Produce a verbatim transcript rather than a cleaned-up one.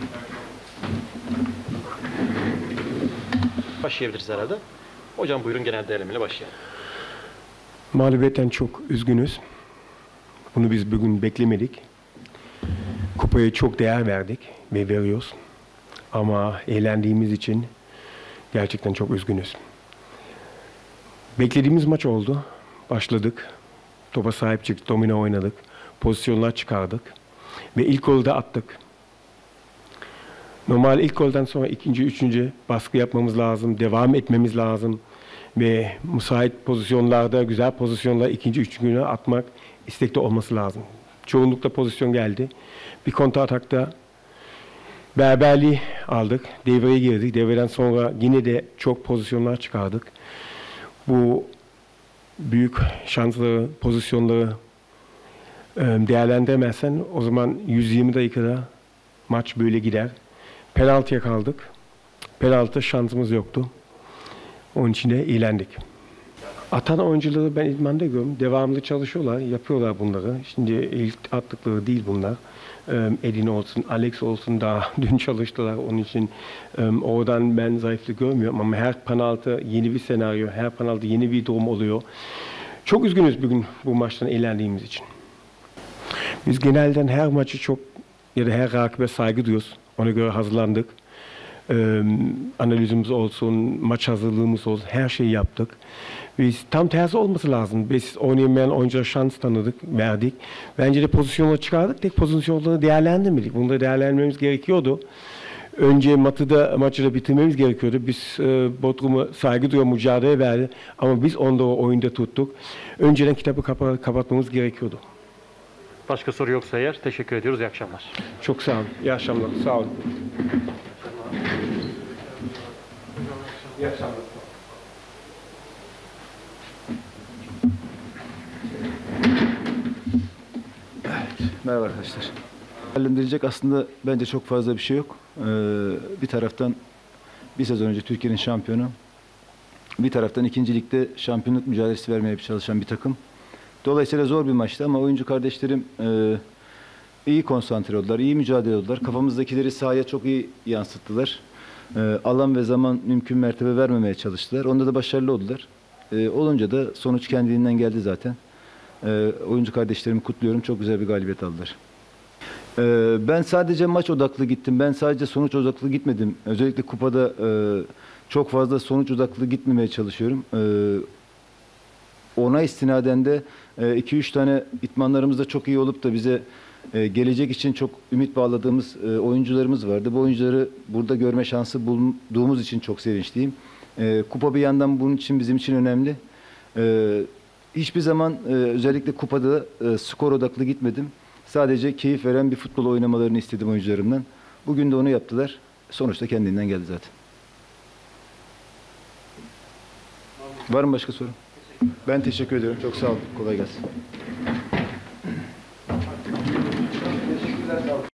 Başlayabiliriz herhalde. Hocam buyurun, genel değerlemeyle başlayalım. Mağlubiyetten çok üzgünüz. Bunu biz bugün beklemedik. Kupaya çok değer verdik ve veriyoruz. Ama eğlendiğimiz için gerçekten çok üzgünüz. Beklediğimiz maç oldu. Başladık. Topa sahip çıktık, domino oynadık. Pozisyonlar çıkardık. Ve ilk golü de attık. Normal ilk golden sonra ikinci, üçüncü baskı yapmamız lazım. Devam etmemiz lazım. Ve müsait pozisyonlarda, güzel pozisyonlar ikinci, üçüncü güne atmak istekli olması lazım. Çoğunlukla pozisyon geldi. Bir kontra atakta beraberliği aldık. Devreye girdik. Devreden sonra yine de çok pozisyonlar çıkardık. Bu büyük şansları, pozisyonları değerlendiremezsen o zaman yüz yirmi dakikada maç böyle gider. Penaltıya kaldık. Penaltı şansımız yoktu. Onun için de eğlendik. Atan oyuncuları ben idmanda görüyorum. Devamlı çalışıyorlar, yapıyorlar bunları. Şimdi ilk attıkları değil bunlar. Edin olsun, Alex olsun daha dün çalıştılar. Onun için oradan ben zayıflık görmüyorum. Ama her penaltı yeni bir senaryo, her penaltı yeni bir durum oluyor. Çok üzgünüz bugün bu maçtan eğlendiğimiz için. Biz genelden her maçı çok ya da her rakibe saygı duyuyoruz. Ona göre hazırlandık. Ee, analizimiz olsun, maç hazırlığımız olsun, her şeyi yaptık. Biz tam tersi olması lazım. Biz oynayamayan oyunculara şans tanıdık, verdik. Bence de pozisyonları çıkardık, tek pozisyonları değerlendirmedik. Bunu da değerlendirmemiz gerekiyordu. Önce maçı da, maçı da bitirmemiz gerekiyordu. Biz e, Bodrum'a saygı duyuyor, mücadele verdi. Ama biz onu da o oyunda tuttuk. Önceden kitabı kapa kapatmamız gerekiyordu. Başka soru yoksa eğer teşekkür ediyoruz. İyi akşamlar. Çok sağ olun. İyi akşamlar. Sağ olun. İyi akşamlar. Evet, merhaba arkadaşlar. Değerlendirilecek aslında bence çok fazla bir şey yok. Ee, bir taraftan bir sezon önce Türkiye'nin şampiyonu, bir taraftan ikinci ligde şampiyonluk mücadelesi vermeye çalışan bir takım. Dolayısıyla zor bir maçtı ama oyuncu kardeşlerim e, iyi konsantre oldular, iyi mücadele oldular. Kafamızdakileri sahaya çok iyi yansıttılar. E, alan ve zaman mümkün mertebe vermemeye çalıştılar. Onda da başarılı oldular. E, olunca da sonuç kendiliğinden geldi zaten. E, oyuncu kardeşlerimi kutluyorum. Çok güzel bir galibiyet aldılar. E, ben sadece maç odaklı gittim. Ben sadece sonuç odaklı gitmedim. Özellikle kupada e, çok fazla sonuç odaklı gitmemeye çalışıyorum. E, ona istinaden de iki üç tane itmanlarımız da çok iyi olup da bize e, gelecek için çok ümit bağladığımız e, oyuncularımız vardı. Bu oyuncuları burada görme şansı bulduğumuz için çok sevinçliyim. E, kupa bir yandan bunun için bizim için önemli. E, hiçbir zaman e, özellikle kupada e, skor odaklı gitmedim. Sadece keyif veren bir futbol oynamalarını istedim oyuncularımdan. Bugün de onu yaptılar. Sonuçta kendinden geldi zaten. Var mı başka soru? Ben teşekkür ediyorum. Çok sağ olun. Kolay gelsin.